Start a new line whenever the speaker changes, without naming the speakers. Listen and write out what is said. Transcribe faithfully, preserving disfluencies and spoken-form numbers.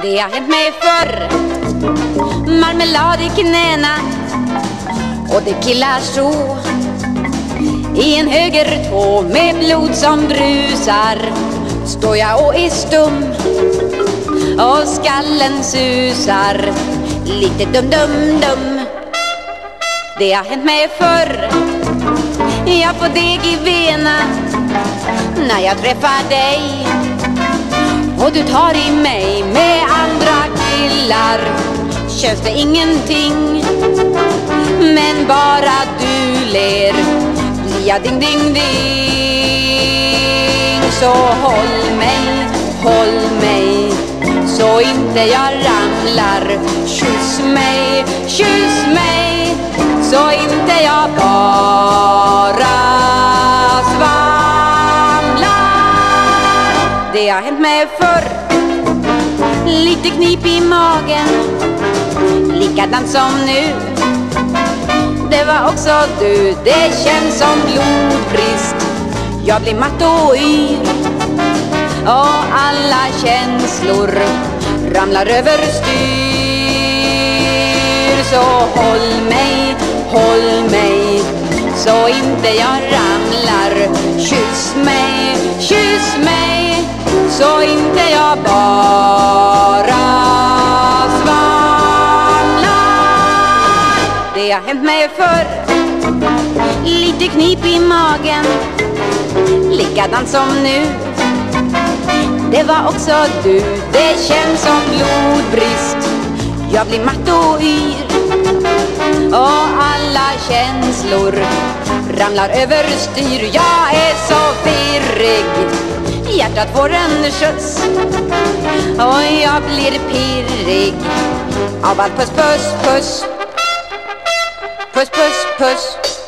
Det har hänt mig förr. Marmelad i knäna och det killar så i en höger tå med blod som brusar. Står jag och är stum och skallen susar lite dum dum dum. Det har hänt mig förr. Jag får deg i vena när jag träffar dig och du tar i mig med andra killar. Känns det ingenting, men bara du ler blir jag ding ding ding. Så håll mig, håll mig så inte jag ramlar. Kyss mig, kyss mig så inte jag bara svamlar. Det har hänt mig förr. Lite knip i magen, likadant som nu. Det var också du. Det känns som blodbrist. Jag blir matt och yr och alla känslor ramlar över styr. Så håll mig, håll mig så inte jag ramlar. Kyss mig, kyss mig så inte jag bara svamlar. Det har hänt mig förr. Lite knip i magen, likadant som nu. Det var också du. Det känns som blodbrist. Jag blir matt och yr och alla känslor ramlar över styr. Jag är så virrig, hjärtat får en skjuts och jag blir pirrig av allt puss puss puss. Puss puss puss.